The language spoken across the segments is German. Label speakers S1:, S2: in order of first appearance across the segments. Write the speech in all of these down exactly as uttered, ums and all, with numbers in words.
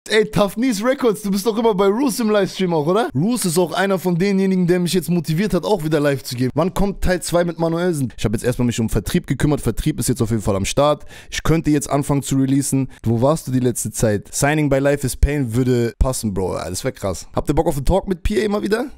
S1: Ey, Tough Knees Records, du bist doch immer bei Roos im Livestream auch, oder? Roos ist auch einer von denjenigen, der mich jetzt motiviert hat, auch wieder live zu gehen. Wann kommt Teil zwei mit Manuelsen? Ich habe jetzt erstmal mich um Vertrieb gekümmert. Vertrieb ist jetzt auf jeden Fall am Start. Ich könnte jetzt anfangen zu releasen. Wo warst du die letzte Zeit? Signing by Life is Pain würde passen, Bro. Das wäre krass. Habt ihr Bock auf einen Talk mit P A mal wieder?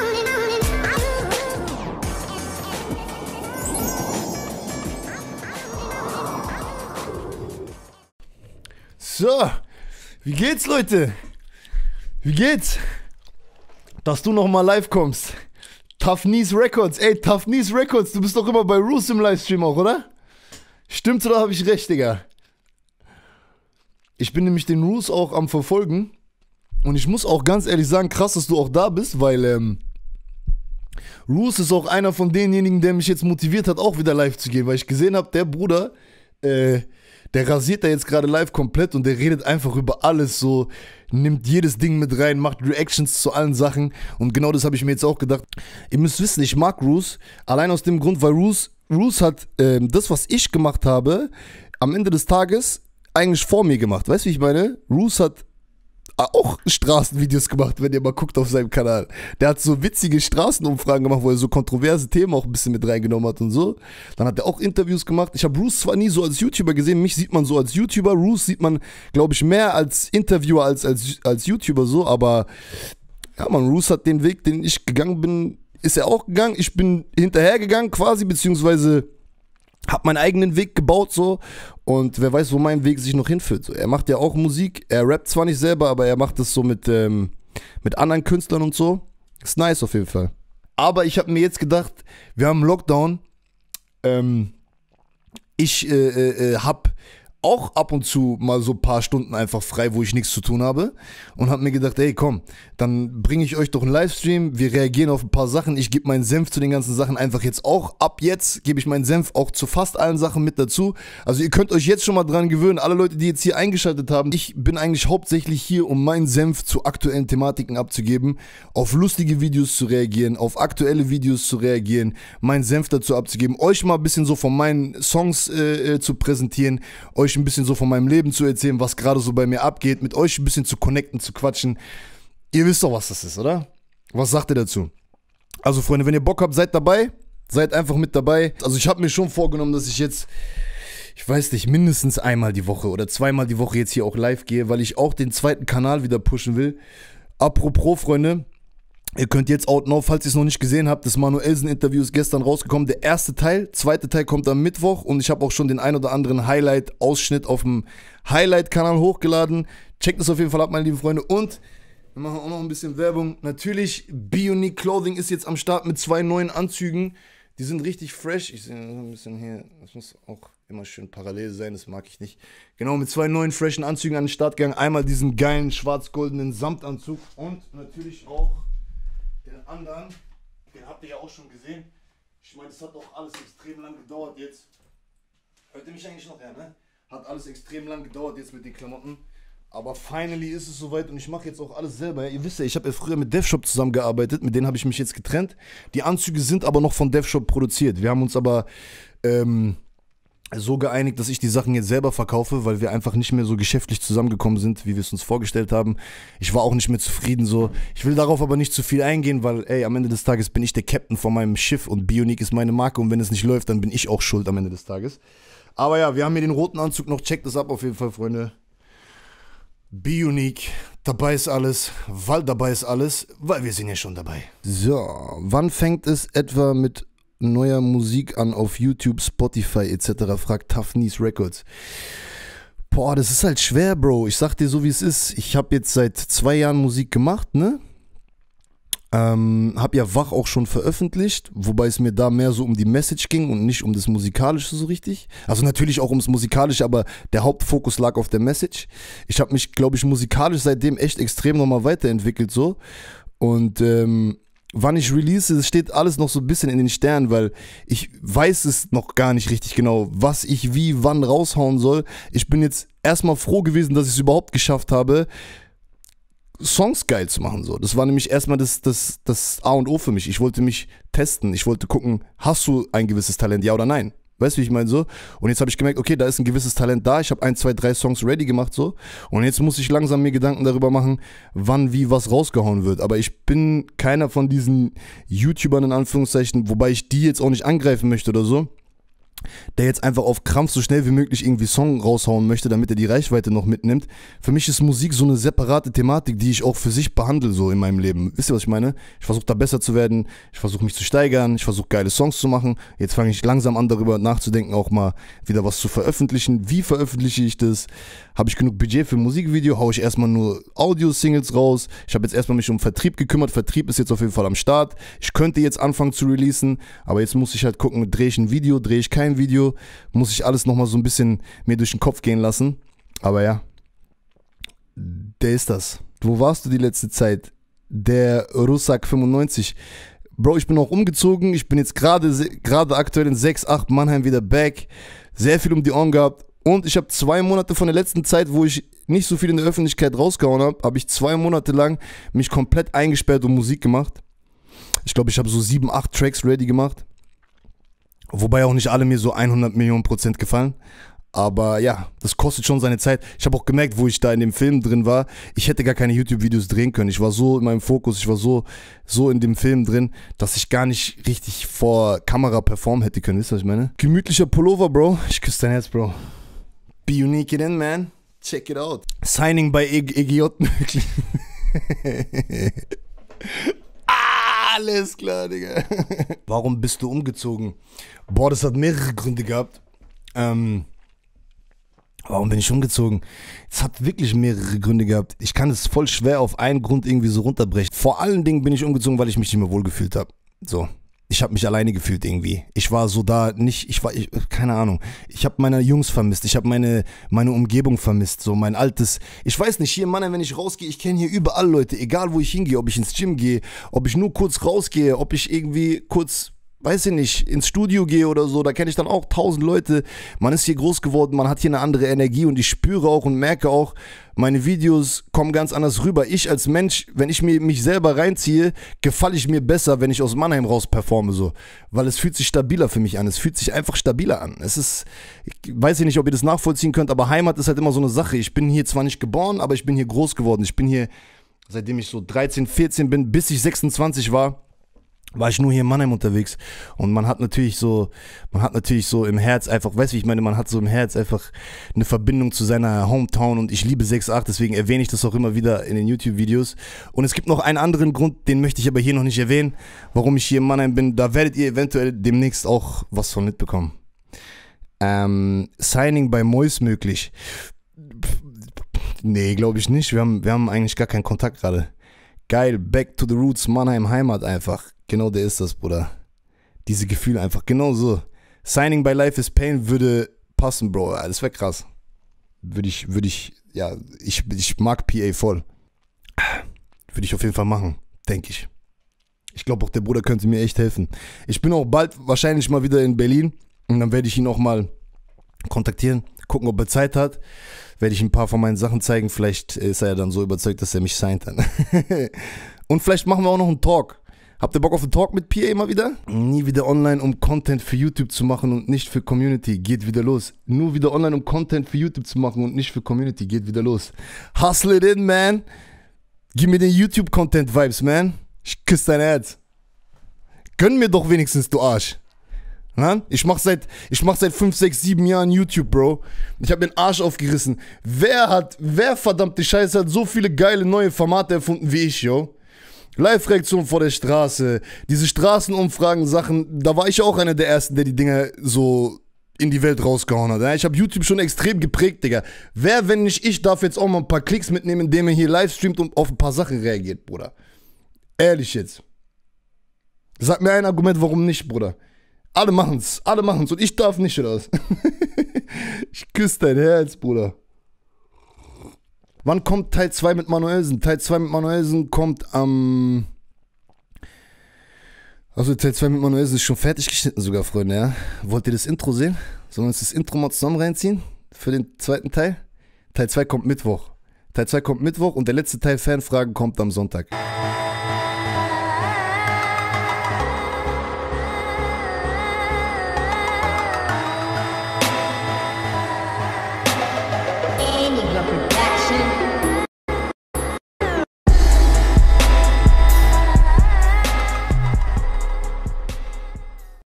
S1: So, wie geht's, Leute? Wie geht's? Dass du nochmal live kommst. Tough Knees Records, ey, Tough Knees Records, du bist doch immer bei Roos im Livestream auch, oder? Stimmt's oder habe ich recht, Digga? Ich bin nämlich den Roos auch am Verfolgen und ich muss auch ganz ehrlich sagen, krass, dass du auch da bist, weil ähm, Roos ist auch einer von denjenigen, der mich jetzt motiviert hat, auch wieder live zu gehen, weil ich gesehen habe, der Bruder, äh, der rasiert da jetzt gerade live komplett und der redet einfach über alles, so nimmt jedes Ding mit rein, macht Reactions zu allen Sachen und genau das habe ich mir jetzt auch gedacht. Ihr müsst wissen, ich mag Roos, allein aus dem Grund, weil Roos, Roos hat äh, das, was ich gemacht habe, am Ende des Tages eigentlich vor mir gemacht. Weißt du, wie ich meine? Roos hat auch Straßenvideos gemacht, wenn ihr mal guckt auf seinem Kanal. Der hat so witzige Straßenumfragen gemacht, wo er so kontroverse Themen auch ein bisschen mit reingenommen hat und so. Dann hat er auch Interviews gemacht. Ich habe Roos zwar nie so als YouTuber gesehen, mich sieht man so als YouTuber. Roos sieht man, glaube ich, mehr als Interviewer als, als, als YouTuber so, aber ja, man, Roos hat den Weg, den ich gegangen bin, ist er auch gegangen. Ich bin hinterhergegangen quasi, beziehungsweise hab meinen eigenen Weg gebaut so und wer weiß, wo mein Weg sich noch hinführt. So, er macht ja auch Musik, er rappt zwar nicht selber, aber er macht das so mit, ähm, mit anderen Künstlern und so. Ist nice auf jeden Fall. Aber ich habe mir jetzt gedacht, wir haben Lockdown. Ähm, ich äh, äh, hab auch ab und zu mal so ein paar Stunden einfach frei, wo ich nichts zu tun habe und habe mir gedacht, ey komm, dann bringe ich euch doch einen Livestream, wir reagieren auf ein paar Sachen, ich gebe meinen Senf zu den ganzen Sachen einfach jetzt auch, ab jetzt gebe ich meinen Senf auch zu fast allen Sachen mit dazu, also ihr könnt euch jetzt schon mal dran gewöhnen, alle Leute, die jetzt hier eingeschaltet haben, ich bin eigentlich hauptsächlich hier, um meinen Senf zu aktuellen Thematiken abzugeben, auf lustige Videos zu reagieren, auf aktuelle Videos zu reagieren, meinen Senf dazu abzugeben, euch mal ein bisschen so von meinen Songs äh, zu präsentieren, euch ein bisschen so von meinem Leben zu erzählen, was gerade so bei mir abgeht, mit euch ein bisschen zu connecten, zu quatschen. Ihr wisst doch, was das ist, oder? Was sagt ihr dazu? Also Freunde, wenn ihr Bock habt, seid dabei. Seid einfach mit dabei. Also ich habe mir schon vorgenommen, dass ich jetzt, ich weiß nicht, mindestens einmal die Woche oder zweimal die Woche jetzt hier auch live gehe, weil ich auch den zweiten Kanal wieder pushen will. Apropos, Freunde, ihr könnt jetzt Out Now, falls ihr es noch nicht gesehen habt, das Manuelsen-Interview ist gestern rausgekommen. Der erste Teil, zweite Teil kommt am Mittwoch und ich habe auch schon den ein oder anderen Highlight-Ausschnitt auf dem Highlight-Kanal hochgeladen. Checkt das auf jeden Fall ab, meine lieben Freunde. Und wir machen auch noch ein bisschen Werbung. Natürlich, Bionic Clothing ist jetzt am Start mit zwei neuen Anzügen. Die sind richtig fresh. Ich sehe ein bisschen hier, das muss auch immer schön parallel sein, das mag ich nicht. Genau, mit zwei neuen freshen Anzügen an den Start gegangen. Einmal diesen geilen schwarz-goldenen Samtanzug und natürlich auch den anderen, den habt ihr ja auch schon gesehen. Ich meine, das hat auch alles extrem lang gedauert jetzt. Hört ihr mich eigentlich noch? Ja, ne? Hat alles extrem lang gedauert jetzt mit den Klamotten. Aber finally ist es soweit und ich mache jetzt auch alles selber. Ja, ihr wisst ja, ich habe ja früher mit DevShop zusammengearbeitet, mit denen habe ich mich jetzt getrennt. Die Anzüge sind aber noch von DevShop produziert. Wir haben uns aber ähm, so geeinigt, dass ich die Sachen jetzt selber verkaufe, weil wir einfach nicht mehr so geschäftlich zusammengekommen sind, wie wir es uns vorgestellt haben. Ich war auch nicht mehr zufrieden so. Ich will darauf aber nicht zu viel eingehen, weil ey, am Ende des Tages bin ich der Captain von meinem Schiff und Bionic ist meine Marke und wenn es nicht läuft, dann bin ich auch schuld am Ende des Tages. Aber ja, wir haben hier den roten Anzug noch, checkt das ab auf jeden Fall, Freunde. Bionic, dabei ist alles, weil dabei ist alles, weil wir sind ja schon dabei. So, wann fängt es etwa mit neuer Musik an auf YouTube, Spotify et cetera, fragt Tough Knees Records. Boah, das ist halt schwer, Bro. Ich sag dir so, wie es ist. Ich habe jetzt seit zwei Jahren Musik gemacht, ne? Ähm, hab ja Wach auch schon veröffentlicht, wobei es mir da mehr so um die Message ging und nicht um das Musikalische so richtig. Also natürlich auch ums Musikalische, aber der Hauptfokus lag auf der Message. Ich habe mich, glaube ich, musikalisch seitdem echt extrem nochmal weiterentwickelt so. Und ähm, wann ich release, es steht alles noch so ein bisschen in den Sternen, weil ich weiß es noch gar nicht richtig genau, was ich wie, wann raushauen soll. Ich bin jetzt erstmal froh gewesen, dass ich es überhaupt geschafft habe, Songs geil zu machen. So. Das war nämlich erstmal das, das, das A und O für mich. Ich wollte mich testen. Ich wollte gucken, hast du ein gewisses Talent, ja oder nein? Weißt du, wie ich meine so? Und jetzt habe ich gemerkt, okay, da ist ein gewisses Talent da. Ich habe ein, zwei, drei Songs ready gemacht so. Und jetzt muss ich langsam mir Gedanken darüber machen, wann, wie, was rausgehauen wird. Aber ich bin keiner von diesen YouTubern in Anführungszeichen, wobei ich die jetzt auch nicht angreifen möchte oder so, der jetzt einfach auf Krampf so schnell wie möglich irgendwie Song raushauen möchte, damit er die Reichweite noch mitnimmt. Für mich ist Musik so eine separate Thematik, die ich auch für sich behandle so in meinem Leben. Wisst ihr, was ich meine? Ich versuche da besser zu werden, ich versuche mich zu steigern, ich versuche geile Songs zu machen. Jetzt fange ich langsam an darüber nachzudenken, auch mal wieder was zu veröffentlichen. Wie veröffentliche ich das? Habe ich genug Budget für ein Musikvideo? Haue ich erstmal nur Audio-Singles raus? Ich habe jetzt erstmal mich um Vertrieb gekümmert. Vertrieb ist jetzt auf jeden Fall am Start. Ich könnte jetzt anfangen zu releasen, aber jetzt muss ich halt gucken, drehe ich ein Video, drehe ich kein Video, muss ich alles nochmal so ein bisschen mir durch den Kopf gehen lassen. Aber ja, der ist das. Wo warst du die letzte Zeit? Der Russak fünfundneunzig. Bro, ich bin auch umgezogen. Ich bin jetzt gerade gerade aktuell in sechs, acht Mannheim wieder back. Sehr viel um die Ohren gehabt. Und ich habe zwei Monate von der letzten Zeit, wo ich nicht so viel in der Öffentlichkeit rausgehauen habe, habe ich zwei Monate lang mich komplett eingesperrt und Musik gemacht. Ich glaube, ich habe so sieben, acht Tracks ready gemacht. Wobei auch nicht alle mir so hundert Millionen Prozent gefallen. Aber ja, das kostet schon seine Zeit. Ich habe auch gemerkt, wo ich da in dem Film drin war, ich hätte gar keine YouTube-Videos drehen können. Ich war so in meinem Fokus, ich war so, so in dem Film drin, dass ich gar nicht richtig vor Kamera performen hätte können. Wisst ihr, was ich meine? Gemütlicher Pullover, Bro. Ich küsse dein Herz, Bro. Be unique in, man. Check it out. Signing bei E G J möglich. Alles klar, Digga. Warum bist du umgezogen? Boah, das hat mehrere Gründe gehabt. Ähm, warum bin ich umgezogen? Es hat wirklich mehrere Gründe gehabt. Ich kann es voll schwer auf einen Grund irgendwie so runterbrechen. Vor allen Dingen bin ich umgezogen, weil ich mich nicht mehr wohlgefühlt habe. So. Ich habe mich alleine gefühlt irgendwie. Ich war so da nicht, ich war, ich, keine Ahnung. Ich habe meine Jungs vermisst, ich habe meine, meine Umgebung vermisst, so mein altes, ich weiß nicht, hier in Mannheim, wenn ich rausgehe, ich kenne hier überall Leute, egal wo ich hingehe, ob ich ins Gym gehe, ob ich nur kurz rausgehe, ob ich irgendwie kurz, weiß ich nicht, ins Studio gehe oder so, da kenne ich dann auch tausend Leute. Man ist hier groß geworden, man hat hier eine andere Energie und ich spüre auch und merke auch, meine Videos kommen ganz anders rüber. Ich als Mensch, wenn ich mir mich selber reinziehe, gefalle ich mir besser, wenn ich aus Mannheim raus performe, so. Weil es fühlt sich stabiler für mich an. Es fühlt sich einfach stabiler an. Es ist, ich weiß nicht, ob ihr das nachvollziehen könnt, aber Heimat ist halt immer so eine Sache. Ich bin hier zwar nicht geboren, aber ich bin hier groß geworden. Ich bin hier, seitdem ich so dreizehn, vierzehn bin, bis ich sechsundzwanzig war, war ich nur hier in Mannheim unterwegs und man hat natürlich so, man hat natürlich so im Herz einfach, weißt du, wie ich meine, man hat so im Herz einfach eine Verbindung zu seiner Hometown und ich liebe sechs acht, deswegen erwähne ich das auch immer wieder in den YouTube-Videos. Und es gibt noch einen anderen Grund, den möchte ich aber hier noch nicht erwähnen, warum ich hier in Mannheim bin, da werdet ihr eventuell demnächst auch was von mitbekommen. Ähm, Signing bei Mois möglich. Nee, glaube ich nicht, wir haben, wir haben eigentlich gar keinen Kontakt gerade. Geil, back to the roots, Mannheim, Heimat einfach. Genau der ist das, Bruder. Diese Gefühle einfach, genau so. Signing by Life is Pain würde passen, Bro. Das wäre krass. Würde ich, würde ich, ja, ich, ich mag P A voll. Würde ich auf jeden Fall machen, denke ich. Ich glaube auch, der Bruder könnte mir echt helfen. Ich bin auch bald wahrscheinlich mal wieder in Berlin und dann werde ich ihn auch mal kontaktieren, gucken, ob er Zeit hat. Werde ich ein paar von meinen Sachen zeigen. Vielleicht ist er ja dann so überzeugt, dass er mich signed dann. Und vielleicht machen wir auch noch einen Talk. Habt ihr Bock auf einen Talk mit P A mal wieder? Nie wieder online, um Content für YouTube zu machen und nicht für Community. Geht wieder los. Nur wieder online, um Content für YouTube zu machen und nicht für Community. Geht wieder los. Hustle it in, man. Gib mir den YouTube-Content-Vibes, man. Ich küsse dein Herz. Gönn mir doch wenigstens, du Arsch. Na? Ich mach seit, ich mach seit fünf, sechs, sieben Jahren YouTube, Bro. Ich hab den Arsch aufgerissen. Wer hat, wer verdammte Scheiße hat so viele geile neue Formate erfunden wie ich, yo? Live-Reaktion vor der Straße, diese Straßenumfragen-Sachen, da war ich auch einer der Ersten, der die Dinger so in die Welt rausgehauen hat. Ja? Ich habe YouTube schon extrem geprägt, Digga. Wer, wenn nicht ich, darf jetzt auch mal ein paar Klicks mitnehmen, indem er hier live streamt und auf ein paar Sachen reagiert, Bruder. Ehrlich jetzt. Sag mir ein Argument, warum nicht, Bruder. Alle machen's, alle machen's und ich darf nicht, oder was? Ich küsse dein Herz, Bruder. Wann kommt Teil zwei mit Manuelsen? Teil zwei mit Manuelsen kommt am... Also Teil zwei mit Manuelsen ist schon fertig geschnitten sogar, Freunde, ja? Wollt ihr das Intro sehen? Sollen wir uns das Intro mal zusammen reinziehen? Für den zweiten Teil? Teil zwei kommt Mittwoch. Teil zwei kommt Mittwoch und der letzte Teil Fanfragen kommt am Sonntag.